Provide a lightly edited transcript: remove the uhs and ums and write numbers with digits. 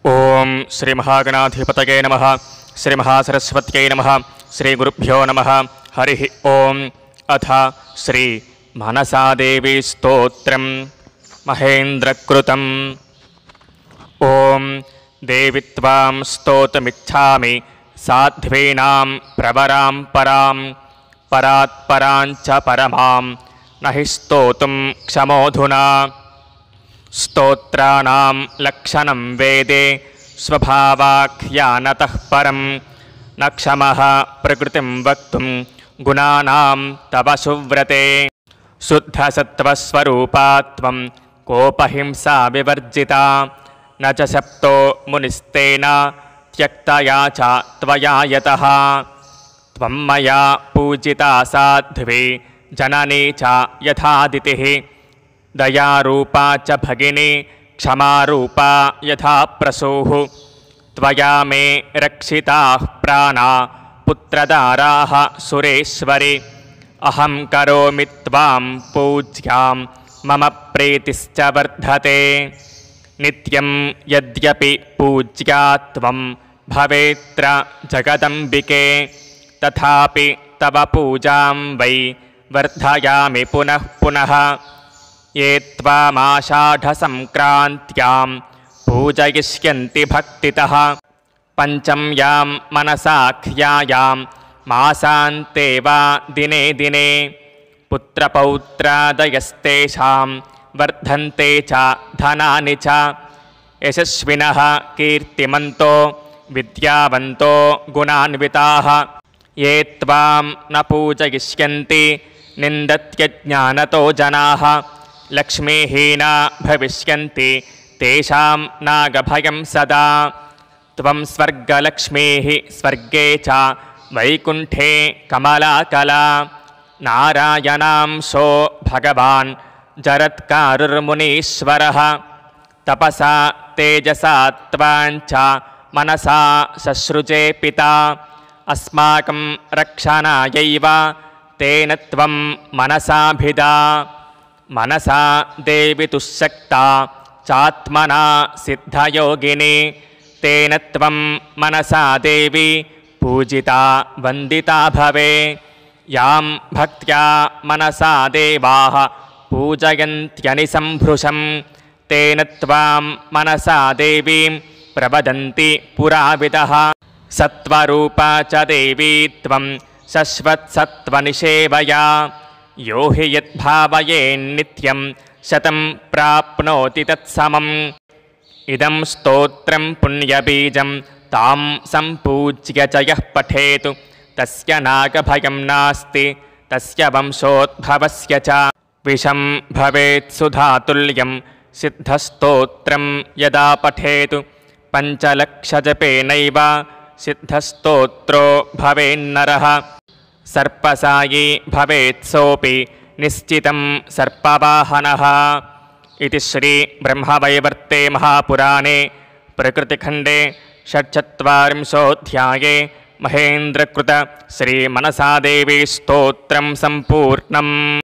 ओं श्री महागणाधिपतये नमः। श्री महासरस्वत्यै नमः। श्री गुरुभ्यो नमः। हरि ओं। अथ श्री मनसादेवी स्तोत्रम् महेन्द्रकृतम्। ओं देवी त्वां स्तोतुमिच्छामि साध्वीनां प्रवरां परां परात्पराञ्च परमां न हि स्तोतुं क्षमोऽधुना। स्तोत्राणां लक्षणं वेदे स्वभावाख्यानतः परं न क्षमः प्रकृतिं वक्तुं गुणानां तव सुव्रते। शुद्धसत्त्वस्वरूपा त्वं कोपहिंसा विवर्जिता न च शप्तो मुनिस्तेन त्यक्तया च त्वया यतः। त्वं मया पूजिता साध्वी जननी च यथादितिः दयारूपा च भगिनी क्षमारूपा यथा प्रसूः। त्वया मे रक्षिताः प्राणा पुत्रदाराः सुरेश्वरि। अहं करोमि त्वां पूज्यां मम प्रीतिश्च वर्धते। नित्यं यद्यपि पूज्या त्वं भवेत्र जगदम्बिके तथापि तव पूजां वै वर्धयामि पुनः पुनः। ये त्वामाषाढसंक्रान्त्यां पूजयिष्यन्ति भक्तितः पञ्चम्यां मनसाख्यायां मासान्ते वा दिने दिने। पुत्रपौत्रादयस्तेषां वर्धन्ते च धनानि च यशस्विनः कीर्तिमन्तो विद्यावन्तो गुणान्विताः। ये त्वां न पूजयिष्यन्ति निन्दत्यज्ञानतो जनाः लक्ष्मीहीना भविष्यन्ति तेषां नागभयं सदा। त्वं स्वर्गलक्ष्मीः स्वर्गे च वैकुण्ठे कमलाकला। नारायणांशो भगवान् जरत्कारुर्मुनीश्वरः। तपसा तेजसा त्वाञ्च मनसा ससृजे पिता। अस्माकं रक्षणायैव तेन त्वं मनसाभिधा। मनसा देवी तुशक्ता चात्मना सिद्धयोगिनी। तेन त्वं मनसा देवी पूजिता वन्दिता भवे। यां भक्त्या मनसा देवाः पूजयन्त्यनिसम्भृशं तेन त्वां मनसा देवीं प्रवदन्ति पुराविदः। सत्त्वरूपा च देवी त्वं शश्वत्सत्त्वनिषेवया। यो हि यद्भावयेन्नित्यं शतं प्राप्नोति तत्समम्। इदं स्तोत्रं पुण्यबीजं तां सम्पूज्य च यः पठेत् तस्य नागभयं नास्ति तस्य वंशोद्भवस्य च। विषं भवेत् सुधातुल्यं सिद्धस्तोत्रं यदा पठेत् पञ्चलक्षजपेनैव सिद्धस्तोत्रो भवेन्नरः। सर्पसायी भवेत् सोऽपि निश्चितं सर्पवाहनः। इति श्री ब्रह्मवैवर्ते महापुराणे प्रकृतिखण्डे षट्चत्वारिंशोऽध्याये महेन्द्रकृत श्रीमनसादेवी स्तोत्रं सम्पूर्णम्।